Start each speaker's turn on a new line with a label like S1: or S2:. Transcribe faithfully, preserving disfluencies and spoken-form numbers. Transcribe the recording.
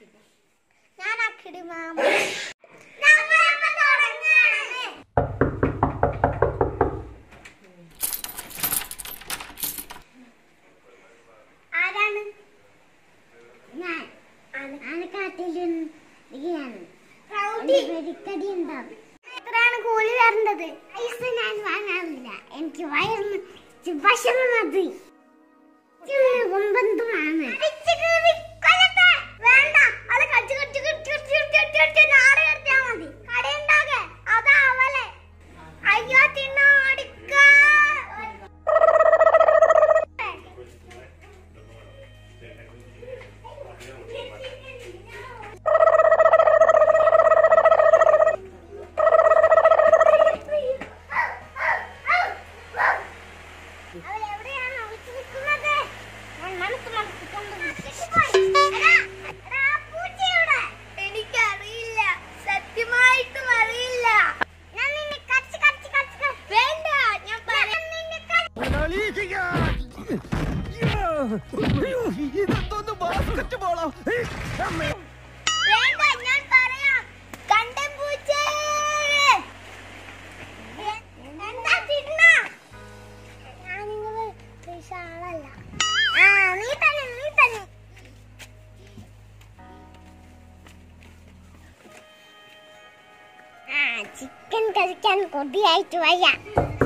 S1: ഞാൻ അക്കിടി മാമ. ആരാണ്? ഞാൻ എത്രയാണ് കൂലി തരേണ്ടത്? പൈസ ഞാൻ വാങ്ങാറില്ല. എനിക്ക് വയറിന് ഭക്ഷണം മതി. ഒമ്പതുമാണ്. വേണ്ട, അത് കച്ചു കച്ചു കച്ചു കച്ചു നാട് കടത്തിയാ മതി. കടയുണ്ടാകെ അതാവലെ. അയ്യോ തിന്നാടിക്ക. എനിക്കറിയില്ല, സത്യമായിട്ടും അറിയില്ല. ഞാൻ നിന്നെ കച്ച് കച്ച് കച്ച് വേണ്ട, ഞാൻ പറയാം.
S2: ഇതൊന്ന് ബാസ്കറ്റ് ബോളോ?
S1: വേണ്ട, ഞാൻ പറയാം. കണ്ടം പൂച്ചേ എന്താ തിന്ന? ഞാൻ നിങ്ങള് ആളല്ല. ആ നീ തന്നെ നീ തന്നെ. ആ ചിക്കൻ കഴിക്കാൻ കൊതിയായിട്ട് വയ്യ.